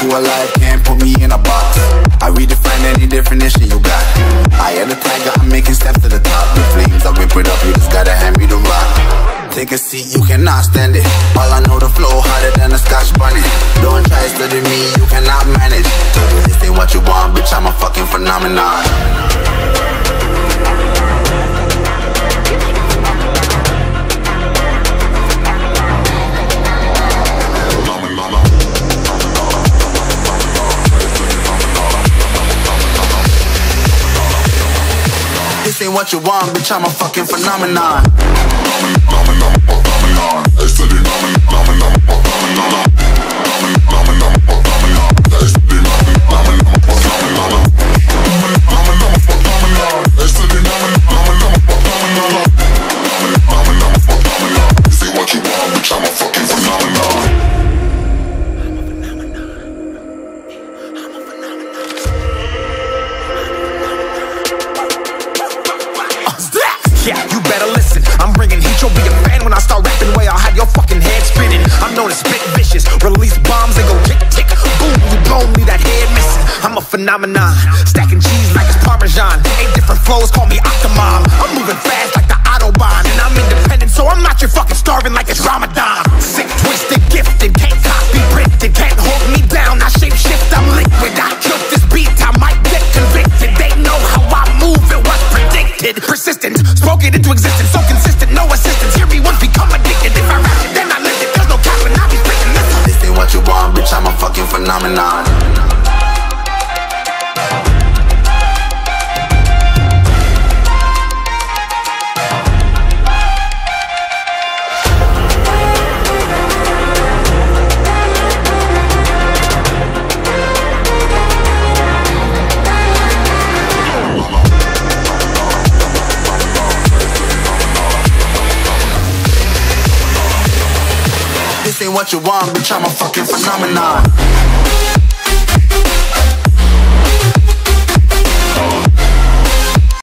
alive, can't put me in a box. I redefine any definition you got. I am the tiger, I'm making steps to the top. The flames, I whip it up, you just gotta hand me the rock. Take a seat, you cannot stand it. All I know, the flow harder than a Scotch bunny. Don't try study me, you cannot manage. This ain't what you want, bitch, I'm a fucking phenomenon. This ain't what you want, bitch, I'm a fucking phenomenon. Yeah, you better listen. I'm bringing heat, you'll be a fan when I start rapping. Way I'll have your fucking head spinning. I'm known as spit vicious, release bombs and go tick tick. Boom, you blow me, that head missing. I'm a phenomenon, stacking cheese like it's Parmesan. 8 different flows, call me Octomom. I'm moving fast like the Autobahn, and I'm independent, so I'm not your fucking starving like it's Ramadan. Sick, twisted, gifted, can't copy, printed, can't hold me down. I shape shift, I'm liquid. I killed this beat, I might get convicted. They know how I move, it was predicted. Persistent, spoke it into existence, so consistent, no assistance. Hear me once, become addicted. If I rap it, then I live it. There's no cap and I'll be spitting this. This ain't what you want, bitch, I'm a fucking phenomenon. This ain't what you want, bitch, I'm a fucking phenomenon.